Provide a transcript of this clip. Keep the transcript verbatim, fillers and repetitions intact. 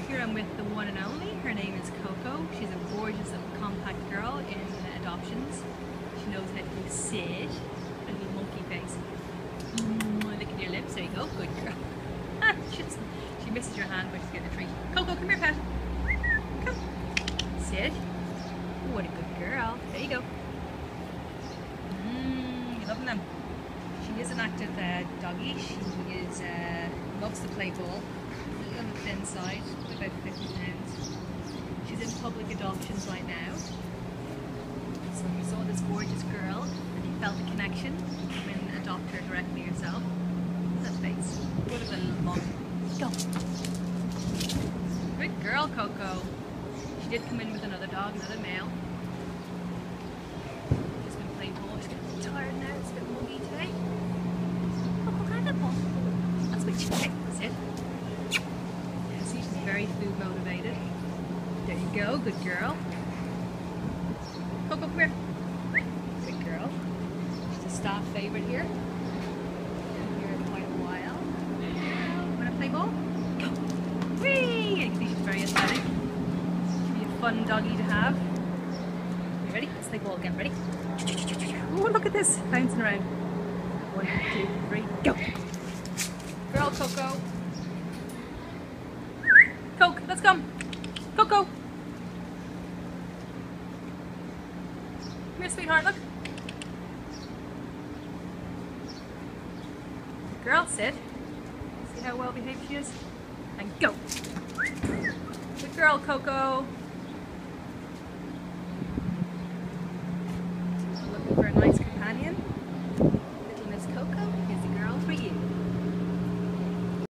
Here I'm with the one and only. Her name is Coco. She's a gorgeous little compact girl in adoptions. She knows how to do sit and do monkey face. Mm, look at your lips. There you go. Good girl. she, just, she misses your hand when she's getting a treat. Coco, come here, pet. Come. Sit. Ooh, what a good girl. There you go. Mmm, you loving them? She is an active uh, doggy. She is uh, loves to play ball. On the thin side, about fifty pounds. She's in public adoptions right now. So you saw this gorgeous girl and you felt the connection. You come in and adopt her directly yourself. Look at that face. What a little mom. Go. Good girl, Coco. She did come in with another dog, another male. She's been playing ball. She's getting a bit tired now. It's a bit muggy today. Coco, can I have that ball? That's what she okay, that's it. She's very food motivated. There you go, good girl. Coco, come here. Good girl. She's a staff favourite here. Been here quite a while. Wanna play ball? Go! Whee! You can see she's very athletic. She'll be a fun doggy to have. You ready? Let's play ball again. Ready? Oh, look at this! Bouncing around. One, two, three, go! Girl, Coco. Coke, let's come. Coco. Come here, sweetheart, look. Girl, sit. See how well behaved she is? And go. Good girl, Coco. Looking for a nice